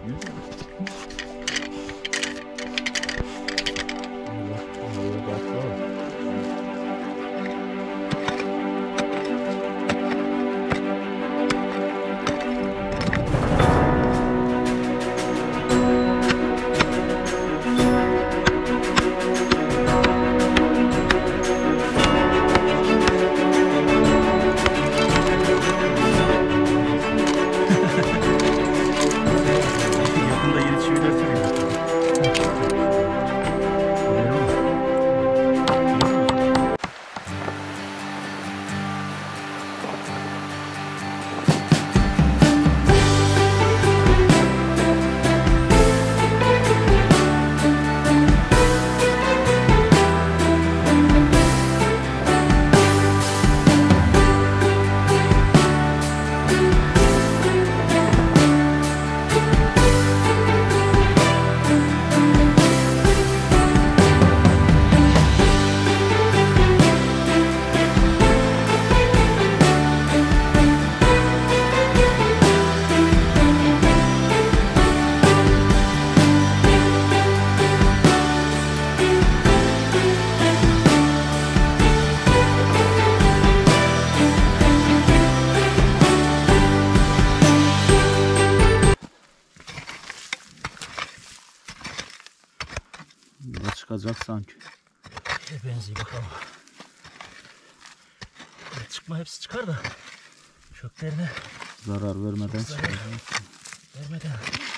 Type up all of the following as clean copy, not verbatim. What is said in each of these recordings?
Çıkacak sanki. Benziyor bakalım. Çıkma hepsi çıkar da köklerine zarar vermeden çıkacak. Vermeden.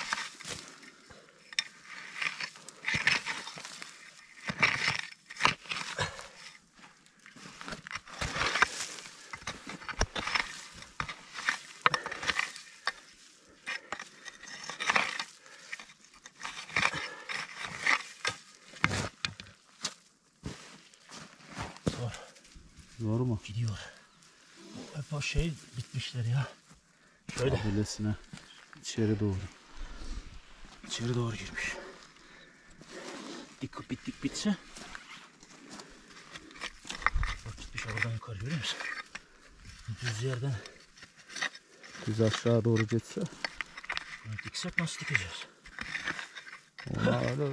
Zor mu? Gidiyor. Hep o şey bitmişler ya. Şöyle. Öylesine içeri doğru. İçeri doğru girmiş. Dik bitse. Bak gitmiş oradan yukarı, görüyor musun? Düz yerden. Düz aşağı doğru geçse. Diksek nasıl dikeceğiz? Ona öyle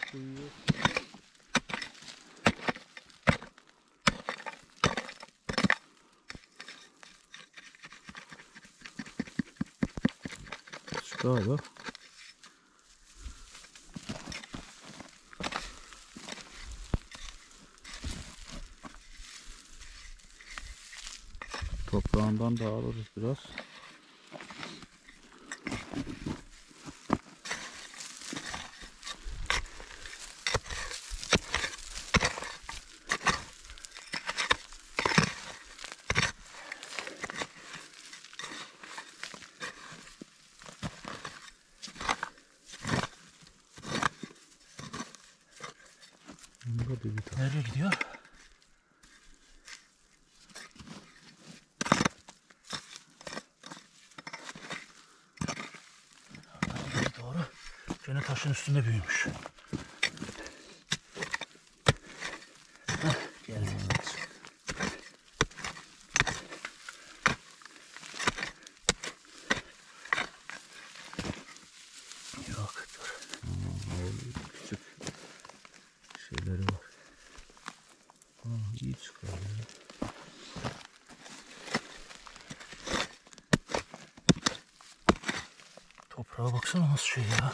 çıkar bak. Toprağından da alırız biraz. Nereye gidiyor? Doğru. Gene taşın üstünde büyümüş. Heh, geldi. Yok, dur. Küçük şeyleri var. İyi çıkıyor. Toprağa baksana nasıl şey ya.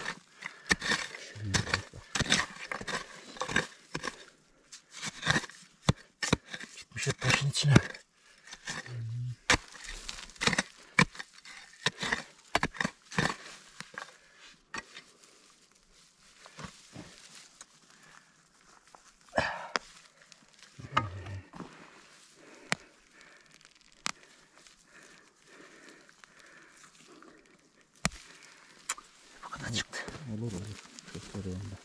Gitmiş hep taşın içine. Bu kadar çıktı. Olur. Kökleri onda.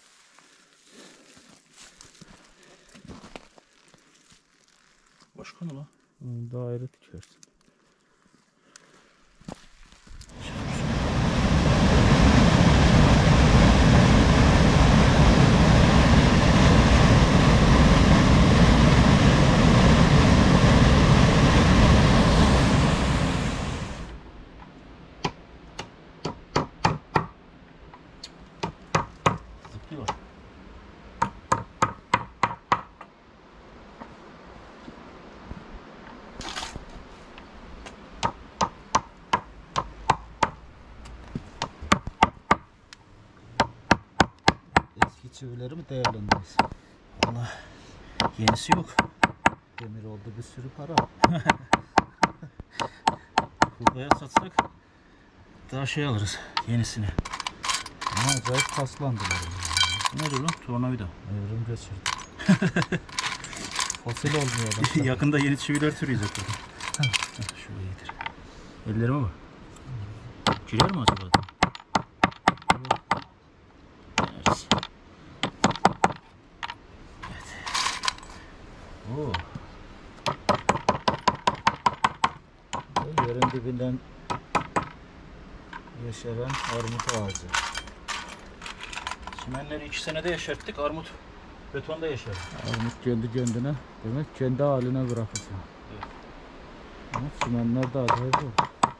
Boş konu mu? Daire dikersin. çivileri mi değerlendiriyorsun? Vallahi yenisi yok. Demir oldu bir sürü para. Kurbağaya satsak daha şey alırız yenisini. Ama acayip paslandılar. Ne diyor lan? Tornavida. Evrim geçirdi. Fosil olmuyor da. Yakında yeni çiviler türüyecek. Şöyle iyidir. Ellerime bak. Girer mi acaba? Deneriz. Evet. Oo. Yerin dibinden yeşeren armut ağacı. Çimenleri 2 senede yeşerttik. Armut betonda yeşer. Armut kendi kendine demek kendi haline bırakacağım. Evet. Ama çimenler de acayip oldu.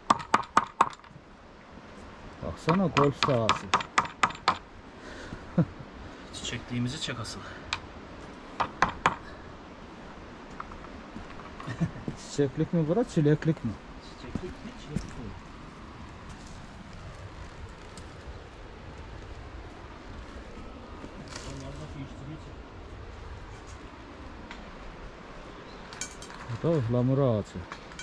Baksana golf sahası. Çiçekliğimizi çek asıl. Çiçeklik mi bura, çileklik mi? Çiçeklik mi? Çiçeklik mi? Bu da ıhlamur ağacı.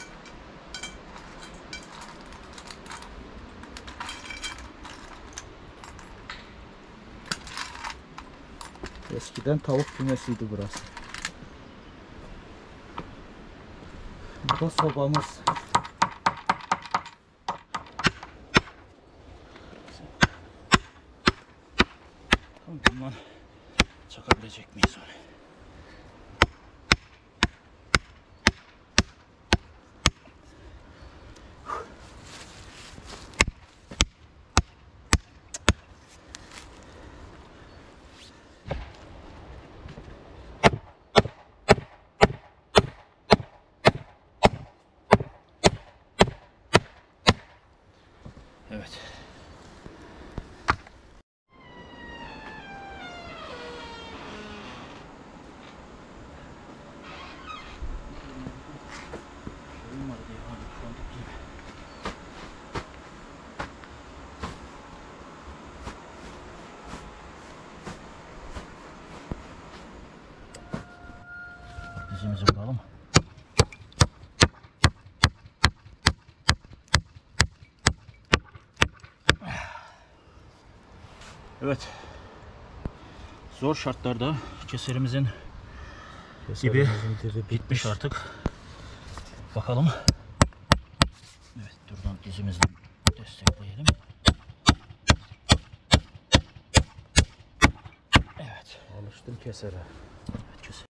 Eskiden tavuk kümesiydi burası. Bu da sobamız. Bundan çakabilecek miyiz onu? Evet. Dizimizi vuralım. Evet. Zor şartlarda keserimizin dibi bitmiş artık. Bakalım. Evet, buradan dizimizden destekleyelim. Evet. Alıştım kesere. Evet, keser.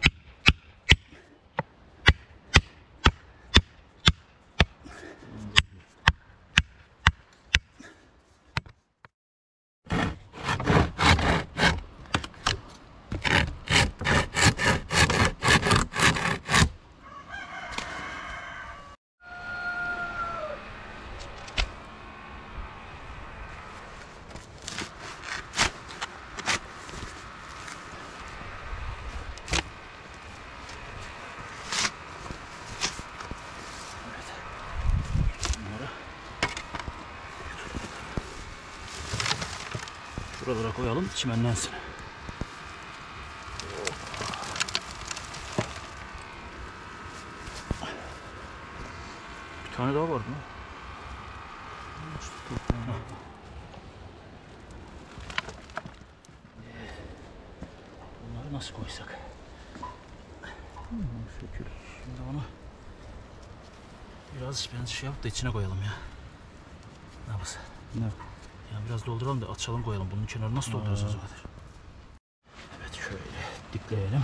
Şuralara koyalım, çimenlensin. Bir tane daha var mı? Bunları nasıl koysak? Şükür. Şimdi onu biraz ben şey yapıp da içine koyalım ya. Ne yapalım? Ne? Yani biraz dolduralım da açalım koyalım. Bunun kenarını nasıl dolduracağız o kadar? Evet, şöyle dikleyelim.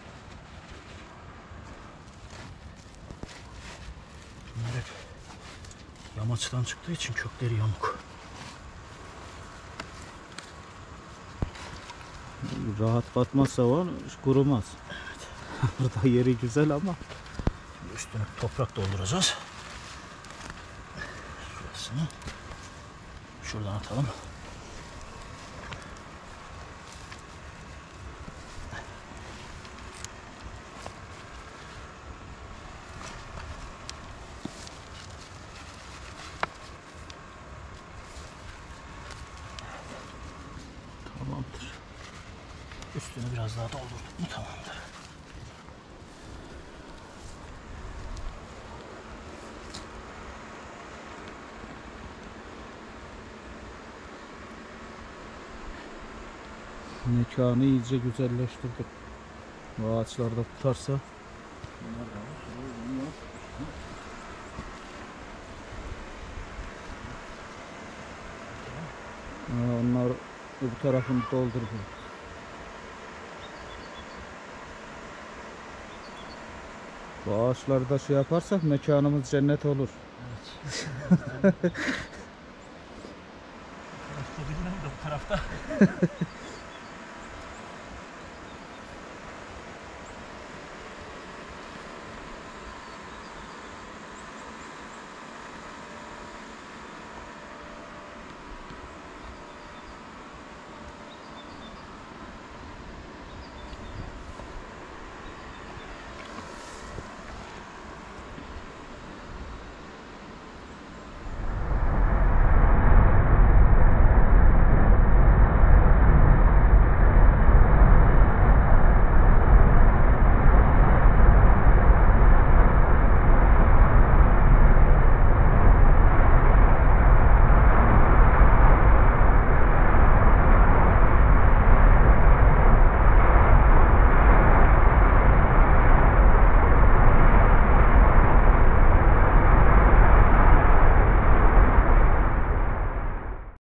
Bunlar hep yamaçtan çıktığı için kökleri yamuk. Rahat batmazsa o kurumaz. Evet. Burada yeri güzel ama. Şimdi üstüne toprak dolduracağız. Şurasını şuradan atalım. Tamamdır. Üstünü biraz daha doldurduk mu tamamdır. Mekanı iyice güzelleştirdik. Bu ağaçlar da tutarsa. Onlar bu tarafını doldurdu. Bu ağaçlarda şey yaparsak mekanımız cennet olur. Bu tarafta